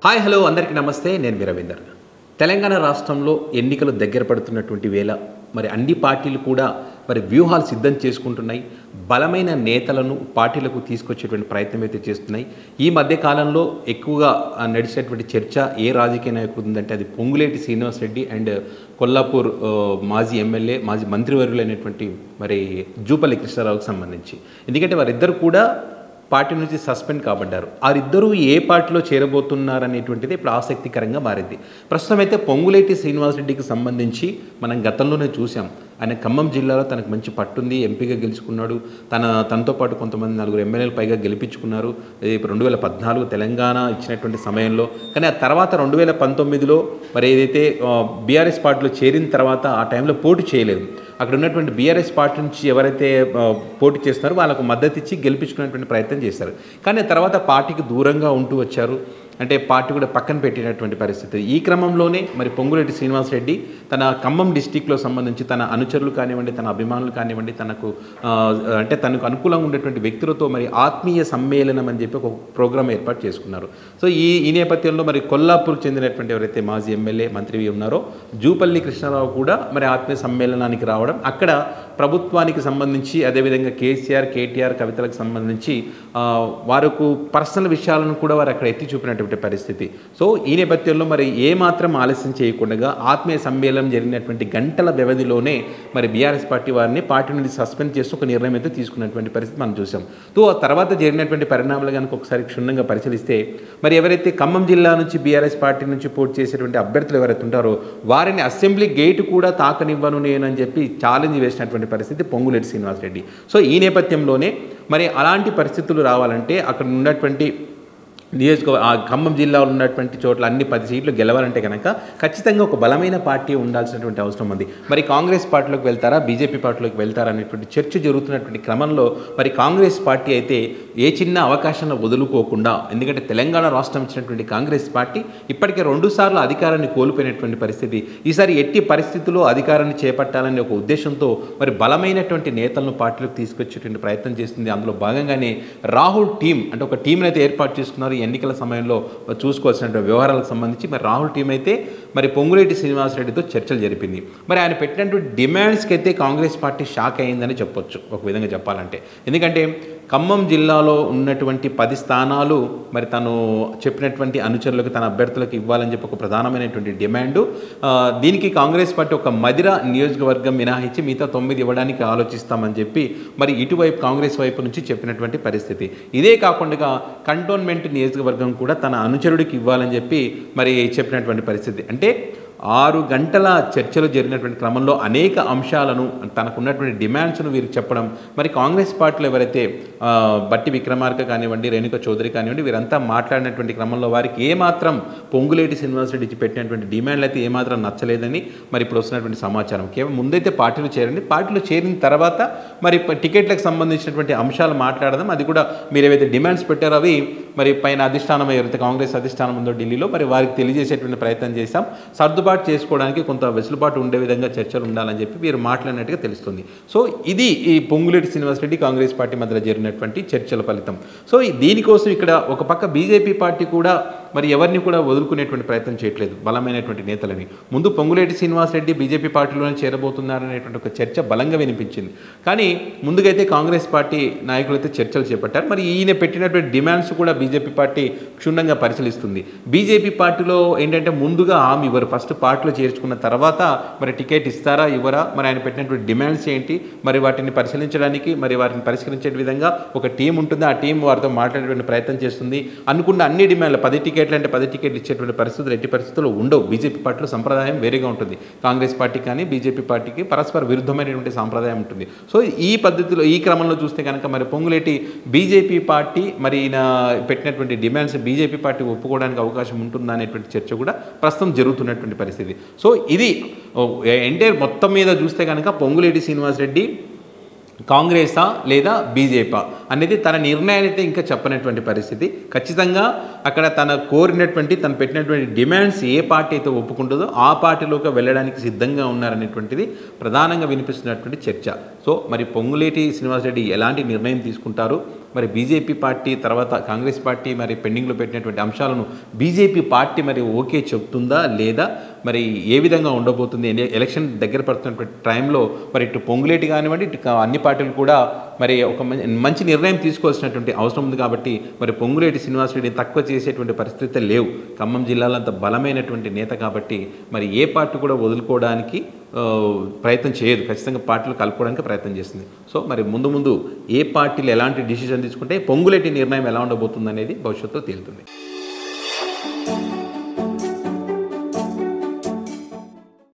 Hi hello అందరికీ నమస్తే. నేను మీ రవీందర్. తెలంగాణ రాష్ట్రంలో ఎన్నికలు దగ్గర పడుతున్నటువంటి వేళ మరి అన్ని పార్టీలు కూడా మరి వ్యూహాలు సిద్ధం చేసుకుంటున్నాయి. బలమైన నేతలను పార్టీలకు తీసుకొచ్చేటువంటి ప్రయత్నం అయితే చేస్తున్నాయి. ఈ మధ్య కాలంలో ఎక్కువగా నడిచేటువంటి చర్చ ఏ రాజకీయ నాయకుడు ఉందంటే అది పొంగులేటి శ్రీనివాస్ రెడ్డి అండ్ కొల్లాపూర్ మాజీ ఎమ్మెల్యే మాజీ మంత్రివర్యులైనటువంటి మరి జూపల్లి కృష్ణారావుకు సంబంధించి. ఎందుకంటే వారిద్దరు కూడా పార్టీ నుంచి సస్పెండ్ కాబడ్డారు. వారిద్దరూ ఏ పార్టీలో చేరబోతున్నారనేటువంటిది ఇప్పుడు ఆసక్తికరంగా మారింది. ప్రస్తుతం అయితే పొంగులేటి శ్రీనివాసరెడ్డికి సంబంధించి మనం గతంలోనే చూసాం. ఆయన ఖమ్మం జిల్లాలో తనకు మంచి పట్టుంది, ఎంపీగా గెలుచుకున్నాడు. తనతో పాటు కొంతమంది 4 ఎమ్మెల్యేలు పైగా గెలిపించుకున్నారు 2014 తెలంగాణ ఇచ్చినటువంటి సమయంలో. కానీ ఆ తర్వాత 2019లో మరి ఏదైతే బీఆర్ఎస్ పార్టీలో చేరిన తర్వాత ఆ టైంలో పోటీ చేయలేదు. అక్కడ ఉన్నటువంటి బీఆర్ఎస్ పార్టీ నుంచి ఎవరైతే పోటీ చేస్తున్నారో వాళ్ళకు మద్దతు ఇచ్చి గెలిపించుకునేటువంటి ప్రయత్నం చేశారు. కానీ తర్వాత పార్టీకి దూరంగా ఉంటూ వచ్చారు. అంటే పార్టీ కూడా పక్కన పెట్టినటువంటి పరిస్థితి. ఈ క్రమంలోనే మరి పొంగులేటి శ్రీనివాసరెడ్డి తన ఖమ్మం డిస్టిక్లో సంబంధించి తన అనుచరులు కానివ్వండి, తన అభిమానులు కానివ్వండి, తనకు అనుకూలంగా ఉండేటువంటి వ్యక్తులతో మరి ఆత్మీయ సమ్మేళనం అని చెప్పి ఒక ప్రోగ్రాం ఏర్పాటు చేసుకున్నారు. సో ఈ నేపథ్యంలో మరి కొల్లాపూర్కి చెందినటువంటి ఎవరైతే మాజీ ఎమ్మెల్యే మంత్రి ఉన్నారో జూపల్లి కృష్ణారావు కూడా మరి ఆత్మీయ సమ్మేళనానికి రావడం, అక్కడ ప్రభుత్వానికి సంబంధించి అదేవిధంగా కేటీఆర్ కవితలకు సంబంధించి వారికి పర్సనల్ విషయాలను కూడా వారు అక్కడ ఎత్తి చూపినటువంటి పరిస్థితి. సో ఈ నేపథ్యంలో మరి ఏమాత్రం ఆలస్యం చేయకుండా ఆత్మీయ సమ్మేళనం జరిగినటువంటి గంటల వ్యవధిలోనే మరి బీఆర్ఎస్ పార్టీ వారిని పార్టీ నుండి సస్పెండ్ చేస్తూ ఒక నిర్ణయం అయితే తీసుకున్నటువంటి పరిస్థితి మనం చూసాం. ఆ తర్వాత జరిగినటువంటి పరిణామాలు కనుక ఒకసారి క్షుణ్ణంగా పరిశీలిస్తే మరి ఎవరైతే ఖమ్మం జిల్లా నుంచి బీఆర్ఎస్ పార్టీ నుంచి పోటీ చేసేటువంటి అభ్యర్థులు ఎవరైతే ఉంటారో వారిని అసెంబ్లీ గేటు కూడా తాకనివ్వను నేనని చెప్పి ఛాలెంజ్ వేసినటువంటి పరిస్థితి పొంగులేటి శ్రీనివాసరెడ్డి. సో ఈ నేపథ్యంలోనే మరి అలాంటి పరిస్థితులు రావాలంటే అక్కడ ఉన్నటువంటి ఖమ్మం జిల్లాలో ఉన్నటువంటి చోట్ల అన్ని 10 సీట్లు గెలవాలంటే కనుక ఖచ్చితంగా ఒక బలమైన పార్టీ ఉండాల్సినటువంటి అవసరం ఉంది. మరి కాంగ్రెస్ పార్టీలోకి వెళ్తారా, బీజేపీ పార్టీలోకి వెళ్తారా అనేటువంటి చర్చ జరుగుతున్నటువంటి క్రమంలో మరి కాంగ్రెస్ పార్టీ అయితే ఏ చిన్న అవకాశాన్ని వదులుకోకుండా, ఎందుకంటే తెలంగాణ రాష్ట్రం ఇచ్చినటువంటి కాంగ్రెస్ పార్టీ ఇప్పటికే 2 సార్లు అధికారాన్ని కోల్పోయినటువంటి పరిస్థితి. ఈసారి ఎట్టి పరిస్థితుల్లో అధికారాన్ని చేపట్టాలనే ఒక ఉద్దేశంతో మరి బలమైనటువంటి నేతలను పార్టీలోకి తీసుకొచ్చేటువంటి ప్రయత్నం చేస్తుంది. అందులో భాగంగానే రాహుల్ టీం అంటే ఒక టీంని అయితే ఏర్పాటు చేసుకున్నారు. ఎన్నికల సమయంలో చూసుకోవాల్సిన వ్యవహారాలకు సంబంధించి మరి రాహుల్ టీం అయితే మరి పొంగులేటి శ్రీనివాసరెడ్డితో చర్చలు జరిపింది. మరి ఆయన పెట్టినటువంటి డిమాండ్స్కి అయితే కాంగ్రెస్ పార్టీ షాక్ అయిందని చెప్పొచ్చు ఒక విధంగా చెప్పాలంటే. ఎందుకంటే ఖమ్మం జిల్లాలో ఉన్నటువంటి 10 స్థానాలు మరి తను చెప్పినటువంటి అనుచరులకు తన అభ్యర్థులకు ఇవ్వాలని చెప్పి ఒక ప్రధానమైనటువంటి డిమాండు. దీనికి కాంగ్రెస్ పార్టీ ఒక మదిర నియోజకవర్గం మినహాయించి మిగతా 9 ఇవ్వడానికి ఆలోచిస్తామని చెప్పి మరి ఇటువైపు కాంగ్రెస్ వైపు నుంచి చెప్పినటువంటి పరిస్థితి. ఇదే కాకుండా కంటోన్మెంట్ నియోజకవర్గం కూడా తన అనుచరుడికి ఇవ్వాలని చెప్పి మరి చెప్పినటువంటి పరిస్థితి. అంటే 6 గంటల చర్చలు జరిగినటువంటి క్రమంలో అనేక అంశాలను తనకున్నటువంటి డిమాండ్స్ను వీరికి చెప్పడం, మరి కాంగ్రెస్ పార్టీలో ఎవరైతే బట్టి విక్రమార్క కానివ్వండి, రేణుక చౌదరి కానివ్వండి, వీరంతా మాట్లాడినటువంటి క్రమంలో వారికి ఏమాత్రం పొంగులేటి శ్రీనివాసరెడ్డి పెట్టినటువంటి డిమాండ్లు అయితే ఏమాత్రం నచ్చలేదని మరి ఇప్పుడు వస్తున్నటువంటి సమాచారం. కేవలం ముందైతే పార్టీలో చేరండి, పార్టీలో చేరిన తర్వాత మరి టికెట్లకు సంబంధించినటువంటి అంశాలు మాట్లాడదాం, అది కూడా మీరు ఏవైతే డిమాండ్స్ పెట్టారో అవి మరి పైన అధిష్టానం ఎవరైతే కాంగ్రెస్ అధిష్టానం ఉందో ఢిల్లీలో మరి వారికి తెలియజేసేటువంటి ప్రయత్నం చేశాం. సర్దుబాటు చేసుకోవడానికి కొంత వెసులుబాటు ఉండే విధంగా చర్చలు ఉండాలని చెప్పి వీరు మాట్లాడినట్టుగా తెలుస్తుంది. సో ఇది ఈ పొంగులేటి శ్రీనివాసరెడ్డి కాంగ్రెస్ పార్టీ మధ్యలో జరిగినటువంటి చర్చల ఫలితం. సో దీనికోసం ఇక్కడ ఒక పక్క బీజేపీ పార్టీ కూడా మరి ఎవరిని కూడా వదులుకునేటువంటి ప్రయత్నం చేయట్లేదు బలమైనటువంటి నేతలని. ముందు పొంగులేటి శ్రీనివాసరెడ్డి బీజేపీ పార్టీలోనే చేరబోతున్నారనేటువంటి ఒక చర్చ బలంగా వినిపించింది. కానీ ముందుకైతే కాంగ్రెస్ పార్టీ నాయకులైతే చర్చలు చేపట్టారు. మరి ఈయన పెట్టినటువంటి డిమాండ్స్ కూడా బీజేపీ పార్టీ క్షుణ్ణంగా పరిశీలిస్తుంది. బీజేపీ పార్టీలో ఏంటంటే ముందుగా హామీ ఇవ్వరు, ఫస్ట్ పార్టీలో చేర్చుకున్న తర్వాత మరి టికెట్ ఇస్తారా ఇవ్వరా, మరి ఆయన పెట్టినటువంటి డిమాండ్స్ ఏంటి, మరి వాటిని పరిశీలించడానికి మరి వాటిని పరిష్కరించే విధంగా ఒక టీం ఉంటుంది. ఆ టీం వారితో మాట్లాడేటువంటి ప్రయత్నం చేస్తుంది. అనుకున్న అన్ని డిమాండ్లు 10 టికెట్లు అంటే 10 టికెట్లు ఇచ్చేటువంటి పరిస్థితులు ఎట్టి పరిస్థితుల్లో ఉండవు. బీజేపీ పార్టీలో సంప్రదాయం వేరేగా ఉంటుంది. కాంగ్రెస్ పార్టీ కానీ బీజేపీ పార్టీకి పరస్పర విరుద్ధమైనటువంటి సాంప్రదాయం ఉంటుంది. సో ఈ పద్ధతిలో ఈ క్రమంలో చూస్తే కనుక మరి పొంగులేటి బీజేపీ పార్టీ మరి ఈయన పెట్టినటువంటి డిమాండ్స్ బీజేపీ పార్టీ ఒప్పుకోవడానికి అవకాశం ఉంటుందా అనేటువంటి చర్చ కూడా ప్రస్తుతం జరుగుతున్నటువంటి పరిస్థితి. సో ఇది ఎంటైర్ మొత్తం మీద చూస్తే కనుక పొంగులేటి శ్రీనివాసరెడ్డి కాంగ్రెసా లేదా బీజేపీ అనేది తన నిర్ణయాన్ని అయితే ఇంకా చెప్పనటువంటి పరిస్థితి. ఖచ్చితంగా అక్కడ తన కోరినటువంటి తను పెట్టినటువంటి డిమాండ్స్ ఏ పార్టీ అయితే ఒప్పుకుంటుందో ఆ పార్టీలోకి వెళ్ళడానికి సిద్ధంగా ఉన్నారనేటువంటిది ప్రధానంగా వినిపిస్తున్నటువంటి చర్చ. సో మరి పొంగులేటి శ్రీనివాసరెడ్డి ఎలాంటి నిర్ణయం తీసుకుంటారు, మరి బీజేపీ పార్టీ తర్వాత కాంగ్రెస్ పార్టీ మరి పెండింగ్లో పెట్టినటువంటి అంశాలను బీజేపీ పార్టీ మరి ఓకే చెప్తుందా లేదా, మరి ఏ విధంగా ఉండబోతుంది? ఎలక్షన్ దగ్గర పడుతున్నటువంటి టైంలో మరి ఇటు పొంగులేటి కానివ్వండి, ఇటు అన్ని పార్టీలు కూడా మరి ఒక మంచి నిర్ణయం తీసుకోవాల్సినటువంటి అవసరం ఉంది. కాబట్టి మరి పొంగులేటి శ్రీనివాసరెడ్డిని తక్కువ చేసేటువంటి పరిస్థితులు లేవు. ఖమ్మం జిల్లాలో అంత బలమైనటువంటి నేత కాబట్టి మరి ఏ పార్టీ కూడా వదులుకోవడానికి ప్రయత్నం చేయదు. ఖచ్చితంగా పార్టీలు కలుపుకోవడానికి ప్రయత్నం చేస్తుంది. సో మరి ముందు ముందు ఏ పార్టీలు ఎలాంటి డిసిజన్ తీసుకుంటే పొంగులేటి నిర్ణయం ఎలా ఉండబోతుంది అనేది భవిష్యత్తులో తేలుతుంది.